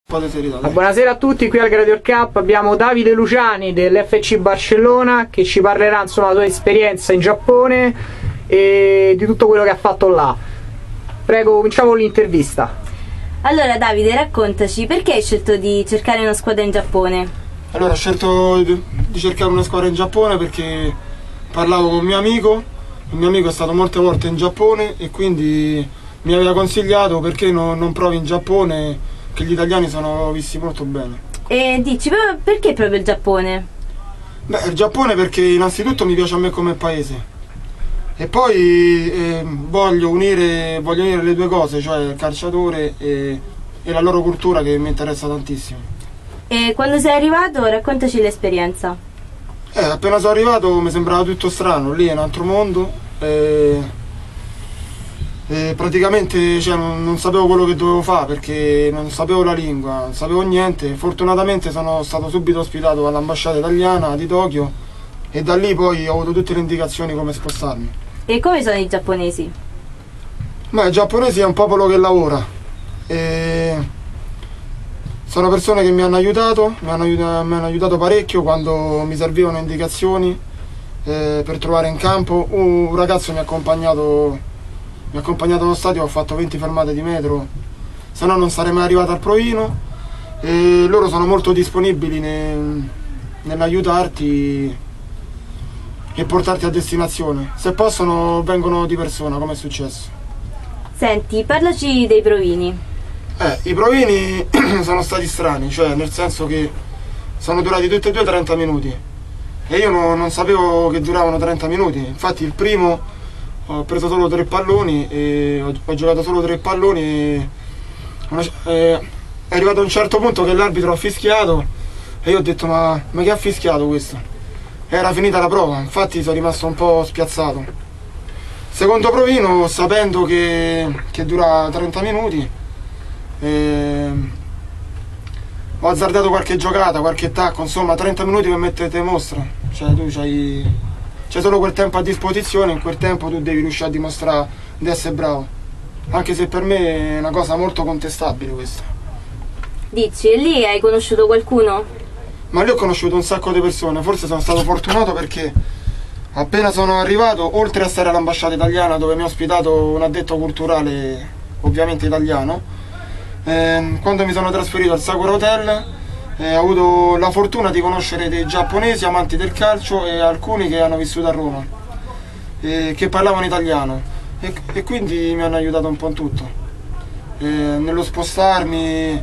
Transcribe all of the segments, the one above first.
po' di serietà. Buonasera a tutti, qui al Gladiator Cup abbiamo Davide Luciani dell'FC Barcellona che ci parlerà insomma della sua esperienza in Giappone e di tutto quello che ha fatto là. Prego, cominciamo l'intervista. Allora Davide, raccontaci, perché hai scelto di cercare una squadra in Giappone? Allora, ho scelto di cercare una squadra in Giappone perché parlavo con un mio amico. Il mio amico è stato molte volte in Giappone e quindi mi aveva consigliato perché non provi in Giappone, che gli italiani sono visti molto bene. E dici, perché proprio il Giappone? Beh, il Giappone perché innanzitutto mi piace a me come paese e poi voglio unire le due cose, cioè il calciatore e la loro cultura, che mi interessa tantissimo. E quando sei arrivato, raccontaci l'esperienza. Appena sono arrivato mi sembrava tutto strano, lì è un altro mondo. Praticamente non sapevo quello che dovevo fare perché non sapevo la lingua, non sapevo niente. Fortunatamente sono stato subito ospitato all'ambasciata italiana di Tokyo e da lì poi ho avuto tutte le indicazioni come spostarmi. E come sono i giapponesi? Ma i giapponesi è un popolo che lavora. Sono persone che mi hanno aiutato parecchio quando mi servivano indicazioni per trovare in campo. Un ragazzo mi ha accompagnato allo stadio, ho fatto 20 fermate di metro, se no non sarei mai arrivato al provino, e loro sono molto disponibili nell'aiutarti e portarti a destinazione. Se possono vengono di persona, come è successo. Senti, parlaci dei provini. I provini sono stati strani, cioè nel senso che sono durati tutti e due 30 minuti e io non sapevo che duravano 30 minuti. Infatti il primo ho preso solo 3 palloni e ho giocato solo 3 palloni e è arrivato a un certo punto che l'arbitro ha fischiato e io ho detto ma che ha fischiato questo? Era finita la prova, infatti sono rimasto un po' spiazzato. Secondo provino, sapendo che dura 30 minuti, ho azzardato qualche giocata, qualche tacco, insomma 30 minuti per metterti in mostra, cioè tu c'hai solo quel tempo a disposizione, in quel tempo tu devi riuscire a dimostrare di essere bravo, anche se per me è una cosa molto contestabile questa. Dici, e lì hai conosciuto qualcuno? Ma lì ho conosciuto un sacco di persone, forse sono stato fortunato perché appena sono arrivato, oltre a stare all'ambasciata italiana dove mi ha ospitato un addetto culturale ovviamente italiano, quando mi sono trasferito al Sakura Hotel ho avuto la fortuna di conoscere dei giapponesi amanti del calcio e alcuni che hanno vissuto a Roma, che parlavano italiano e quindi mi hanno aiutato un po' in tutto, nello spostarmi,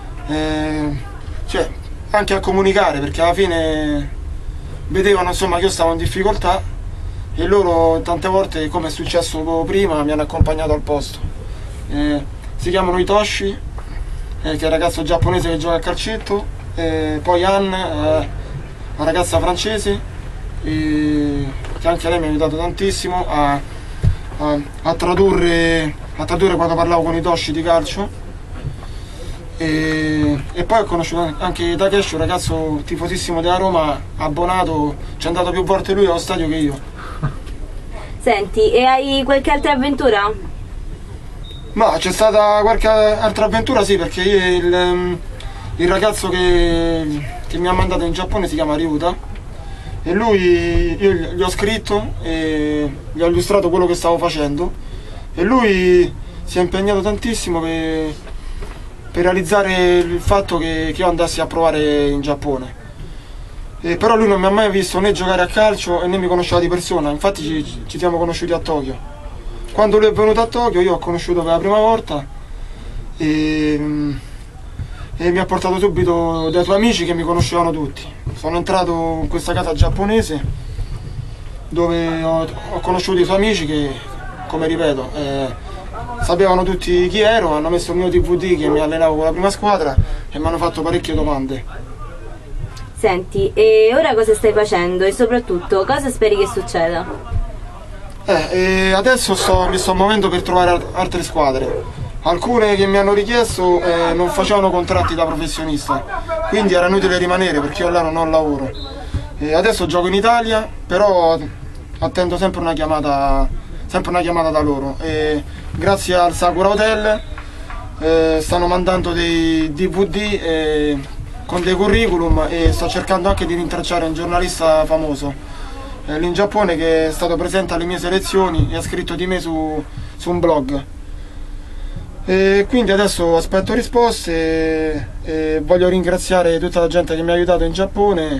cioè anche a comunicare, perché alla fine vedevano insomma che io stavo in difficoltà e loro tante volte, come è successo prima, mi hanno accompagnato al posto. Si chiamano Hitoshi, che è il ragazzo giapponese che gioca a calcetto, poi Anne, una ragazza francese che anche lei mi ha aiutato tantissimo a tradurre quando parlavo con Hitoshi di calcio, e poi ho conosciuto anche Takeshi, un ragazzo tifosissimo della Roma, abbonato, ci è andato più volte lui allo stadio che io. Senti, e hai qualche altra avventura? Ma c'è stata qualche altra avventura, sì, perché il ragazzo che mi ha mandato in Giappone si chiama Ryuta e lui, io gli ho scritto e gli ho illustrato quello che stavo facendo e lui si è impegnato tantissimo per realizzare il fatto che io andassi a provare in Giappone. Però lui non mi ha mai visto né giocare a calcio e né mi conosceva di persona, infatti ci siamo conosciuti a Tokyo. Quando lui è venuto a Tokyo io ho conosciuto per la prima volta e mi ha portato subito dai suoi amici che mi conoscevano tutti. Sono entrato in questa casa giapponese dove ho conosciuto i suoi amici che, come ripeto, sapevano tutti chi ero, hanno messo il mio DVD che mi allenavo con la prima squadra e mi hanno fatto parecchie domande. Senti, e ora cosa stai facendo e soprattutto cosa speri che succeda? Adesso mi sto muovendo per trovare altre squadre. Alcune che mi hanno richiesto non facevano contratti da professionista, quindi era inutile rimanere perché io là non ho lavoro. Adesso gioco in Italia, però attendo sempre una chiamata da loro. Grazie al Sakura Hotel stanno mandando dei DVD con dei curriculum, e sto cercando anche di rintracciare un giornalista famoso lì in Giappone che è stato presente alle mie selezioni e ha scritto di me su un blog. E quindi adesso aspetto risposte e voglio ringraziare tutta la gente che mi ha aiutato in Giappone,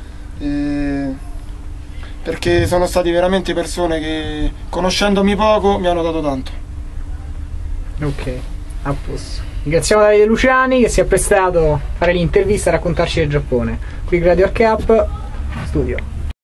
perché sono stati veramente persone che, conoscendomi poco, mi hanno dato tanto. Ok, a posto. Ringraziamo Davide Luciani che si è prestato a fare l'intervista e raccontarci del Giappone. Qui Radio Arc Up Studio.